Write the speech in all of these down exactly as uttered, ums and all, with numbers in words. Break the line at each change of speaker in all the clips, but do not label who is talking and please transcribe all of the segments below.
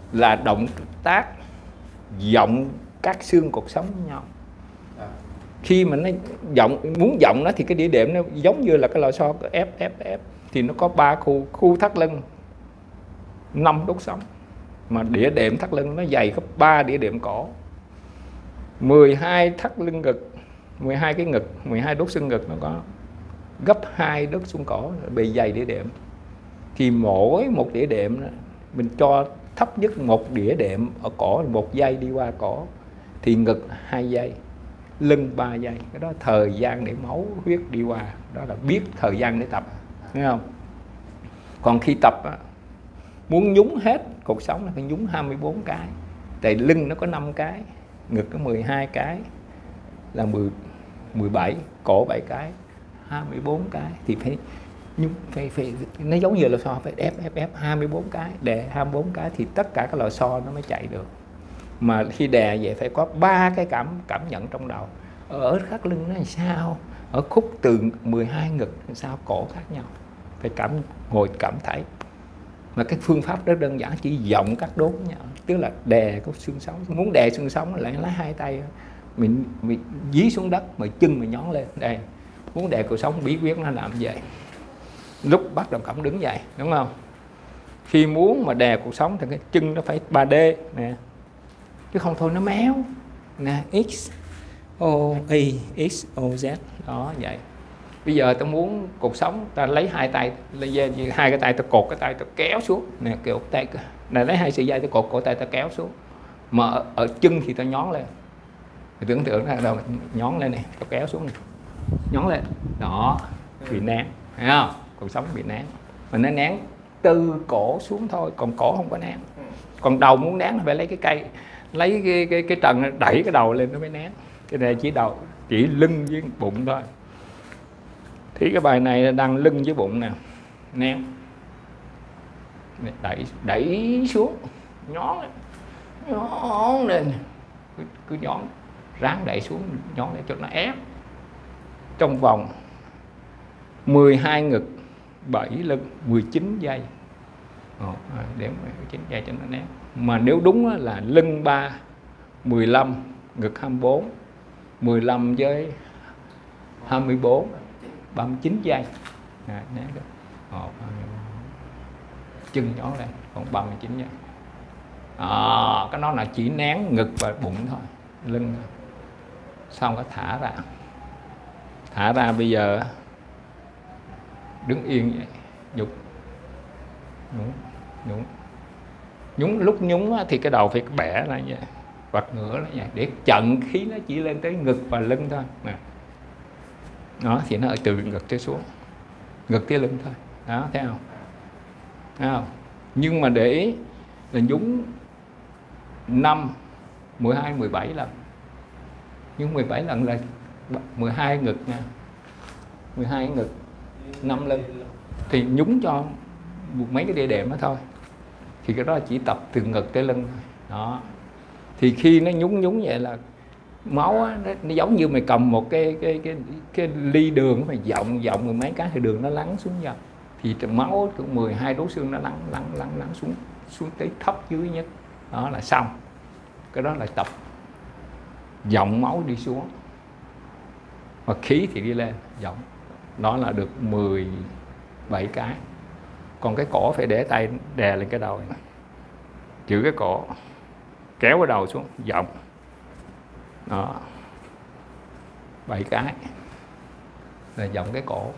là động tác vọng các xương cột sống với nhau. Khi mà nó vọng, muốn vọng nó thì cái đĩa đệm nó giống như là cái lò xo ép ép ép thì nó có ba khu, khu thắt lưng, năm đốt sống, mà đĩa đệm thắt lưng nó dày gấp ba đĩa đệm cổ, mười hai thắt lưng ngực, mười hai cái ngực, mười hai đốt xương ngực nó có gấp hai đốt xương cổ, bề dày đĩa đệm. Thì mỗi một đĩa đệm mình cho thấp nhất một đĩa đệm ở cổ một giây đi qua cổ, thì ngực hai giây, lưng ba giây. Cái đó thời gian để máu huyết đi qua, đó là biết thời gian để tập, thấy không? Còn khi tập muốn nhúng hết cột sống là phải nhúng hai mươi bốn cái, tại lưng nó có năm cái, ngực có mười hai cái là mười, mười bảy, cổ bảy cái, hai mươi bốn cái thì phải nhúng, phải, phải nó giống như lò xo, phải ép ép ép hai mươi bốn cái, đè hai mươi bốn cái thì tất cả cái lò xo nó mới chạy được. Mà khi đè vậy phải có ba cái cảm cảm nhận trong đầu. Ở thắt lưng nó làm sao, ở khúc từ mười hai ngực làm sao, cổ khác nhau, phải cảm ngồi cảm thấy. Mà cái phương pháp rất đơn giản, chỉ vọng các đốt nhau, tức là đè cái xương sống. Muốn đè xương sống lại lấy hai tay mình, mình dí xuống đất, mà chân mình nhón lên đây. Muốn đè cột sống bí quyết nó làm vậy. Lúc bắt đầu cổng đứng dậy, đúng không? Khi muốn mà đè cột sống thì cái chân nó phải ba D nè, chứ không thôi nó méo nè. X O Y X O Z đó vậy. Bây giờ tao muốn cột sống, ta lấy hai tay, lấy hai cái tay tao cột cái tay tao kéo xuống nè, kiểu tay này, lấy hai sợi dây tao cột cổ tay tao kéo xuống. Mà ở, ở chân thì tao nhón lên. Mày tưởng tượng là đâu nhón lên này, tao kéo xuống này, nhón lên đó, bị nén, thấy không? Cột sống bị nén, mà nó nén từ cổ xuống thôi, còn cổ không có nén. Còn đầu muốn nén là phải lấy cái cây, lấy cái cái cái trần đẩy cái đầu lên nó mới nén. Cái này chỉ đầu, chỉ lưng với bụng thôi. Thì cái bài này đang lưng với bụng nè, nén, đẩy đẩy xuống, nhón lên, nhón lên, cứ, cứ nhón, ráng đẩy xuống, nhón lên cho nó ép trong vòng mười hai ngực, bảy lưng, mười chín giây. Ồ, điểm mười chín giây cho nó nén. Mà nếu đúng là lưng ba, mười lăm, ngực hai mươi bốn, mười lăm với hai mươi bốn, ba mươi chín giây. À, nén được. Ồ, chân nhón lên, còn ba mươi chín giây. À, cái nó là chỉ nén ngực và bụng thôi, lưng. Xong cái thả ra. Thả ra bây giờ đứng yên vậy, nhúng, nhúng, nhúng, nhúng. Lúc nhúng thì cái đầu phải bẻ lại vậy, quạt ngửa lại vậy, để chặn khí nó chỉ lên tới ngực và lưng thôi nè. Đó thì nó ở từ ngực tới xuống, ngực tới lưng thôi, đó thấy không? Thấy không? Nhưng mà để ý là nhúng năm, mười hai, mười bảy lần. Nhưng mười bảy lần là mười hai ngực nha, mười hai ngực, năm lưng, thì nhúng cho mấy cái đĩa đệm đó thôi. Thì cái đó là chỉ tập từ ngực tới lưng thôi. Đó. Thì khi nó nhúng nhúng vậy là máu á, nó, nó giống như mày cầm một cái cái cái cái ly đường, mày vọng vọng mười mấy cái thì đường nó lắng xuống dần. Thì máu của mười hai đốt xương nó lắng lắng lắng lắng xuống xuống tới thấp dưới nhất. Đó là xong. Cái đó là tập vọng máu đi xuống. Và khí thì đi lên, vọng. Đó là được mười bảy cái. Còn cái cổ phải để tay đè lên cái đầu này. Giữ cái cổ, kéo cái đầu xuống, vọng. Đó. bảy cái. Là vọng cái cổ.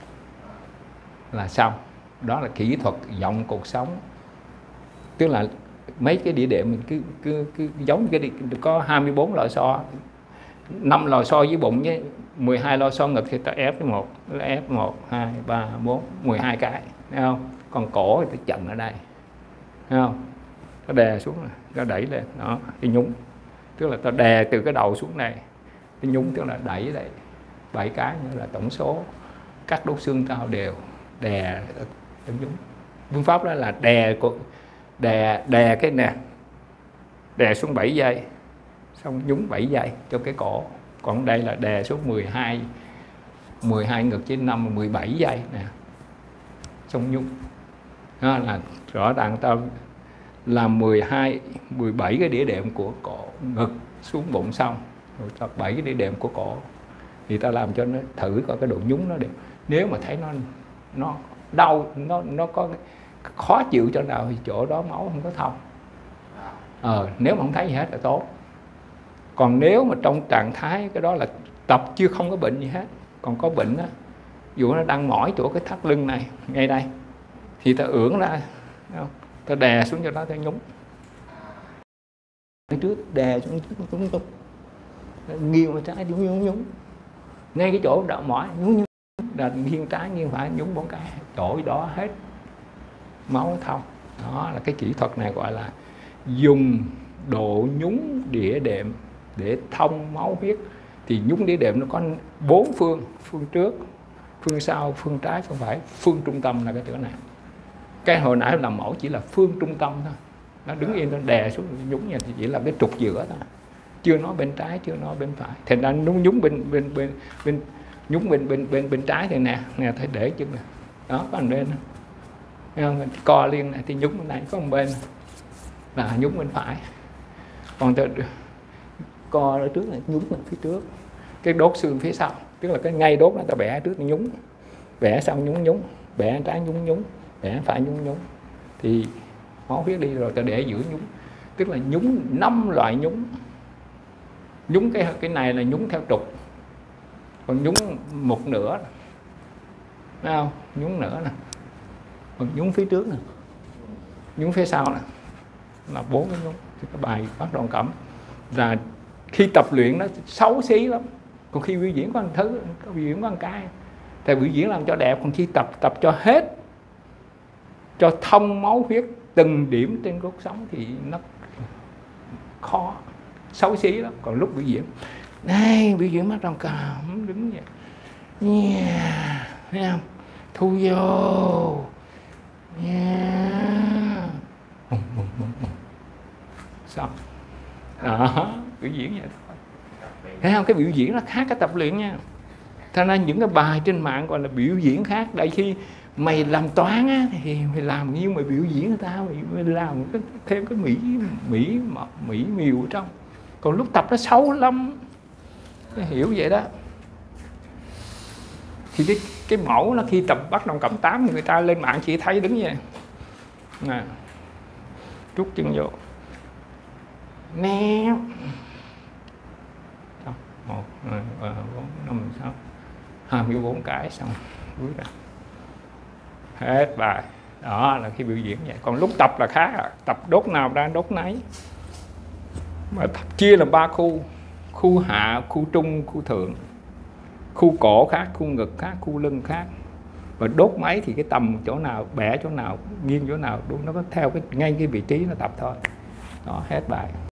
Là xong. Đó là kỹ thuật vọng cột sống. Tức là mấy cái đĩa đệm mình cứ, cứ, cứ giống cái đi, có hai mươi bốn lò xo, năm lò xo với bụng với mười hai lò xo ngực thì ta ép một, ép một, hai, ba, bốn, mười hai cái, thấy không? Còn cổ thì ta chặn ở đây, thấy không? Ta đè xuống này, ta đẩy lên, đó, cái nhúng, tức là ta đè từ cái đầu xuống này, cái nhúng tức là đẩy đây, bảy cái nữa là tổng số các đốt xương tao đều đè, nhúng. Phương pháp đó là đè đè đè cái nè, đè xuống bảy giây, xong nhúng bảy giây cho cái cổ. Còn đây là đè xuống mười hai, mười hai ngực trên năm, mười bảy giây nè, xong nhúng. Đó là rõ ràng tao là mười hai, mười bảy cái đĩa đệm của cổ ngực xuống bụng xong, rồi tập bảy cái đĩa đệm của cổ. Thì ta làm cho nó thử coi cái độ nhúng nó đẹp. Nếu mà thấy nó nó đau, nó nó có khó chịu chỗ nào thì chỗ đó máu không có thông. Ờ, nếu mà không thấy gì hết là tốt. Còn nếu mà trong trạng thái cái đó là tập chưa không có bệnh gì hết, còn có bệnh á, ví dụ nó đang mỏi chỗ cái thắt lưng này ngay đây, thì ta ưỡn ra, ta đè xuống cho nó, ta nhúng trước, đè xuống trước, nhúng nhúng, nghiêng qua trái, nhúng nhúng nhúng, ngay cái chỗ đau mỏi nhúng nhúng, là nghiêng trái nghiêng phải nhúng bốn cái, chỗ đó hết máu thông. Đó là cái kỹ thuật này gọi là dùng độ nhúng đĩa đệm để thông máu huyết. Thì nhúng đĩa đệm nó có bốn phương: phương trước, phương sau, phương trái, phương phải. Phương trung tâm là cái chỗ này. Cái hồi nãy làm mẫu chỉ là phương trung tâm thôi, nó đứng yên, nó đè xuống nhúng như thì chỉ là cái trục giữa thôi, chưa nói bên trái, chưa nói bên phải. Thành ra nhúng nhúng bên bên bên bên nhúng bên bên bên bên trái thì nè, nè thấy để chân nè, đó có một bên, co liên này thì nhúng bên này, có một bên là nhúng bên phải. Còn từ co ở trước này nhúng ở phía trước, cái đốt xương phía sau, tức là cái ngay đốt nó ta bẻ trước nhúng, bẻ sau nhúng nhúng, bẻ trái nhúng nhúng, bẻ phải nhúng nhúng, thì máu huyết đi rồi ta để giữa nhúng. Tức là nhúng năm loại nhúng. Nhúng cái cái này là nhúng theo trục, còn nhúng một nửa, thấy không? Nhúng nửa nè, còn nhúng phía trước nè, nhúng phía sau nè, là bốn cái nhúng. Thì cái bài Bát Đoạn Cẩm là khi tập luyện nó xấu xí lắm, còn khi biểu diễn có một thứ, có biểu diễn có một cái. Tại biểu diễn làm cho đẹp, còn khi tập tập cho hết, cho thông máu huyết từng điểm trên cốt sống thì nó khó, xấu xí lắm. Còn lúc biểu diễn, này biểu diễn Bát Đoạn Cẩm đứng vậy, yeah, thấy không? Thu vô, yeah, bùng, bùng, bùng, bùng. Xong đó, biểu diễn vậy thôi. Thấy không? Cái biểu diễn nó khác cái tập luyện nha. Thật ra những cái bài trên mạng gọi là biểu diễn khác. Đại khi mày làm toán á, thì mày làm như mày biểu diễn người ta, mày, mày làm cái, thêm cái mỹ mỹ mỹ miều ở trong. Còn lúc tập nó xấu lắm, cái hiểu vậy đó. Thì cái cái mẫu nó khi tập Bát Đoạn Cẩm tám người ta lên mạng chỉ thấy đứng vậy nè, trút chân vô nè, một, hai, ba, bốn, năm, sáu, hai mươi bốn cái, xong bước ra hết bài. Đó là khi biểu diễn vậy. Còn lúc tập là khác à. Tập đốt nào ra đốt nấy, mà tập chia làm ba khu: khu hạ, khu trung, khu thượng. Khu cổ khác, khu ngực khác, khu lưng khác. Và đốt máy thì cái tầm chỗ nào, bẻ chỗ nào, nghiêng chỗ nào, nó có theo cái ngay cái vị trí nó tập thôi. Đó, hết bài.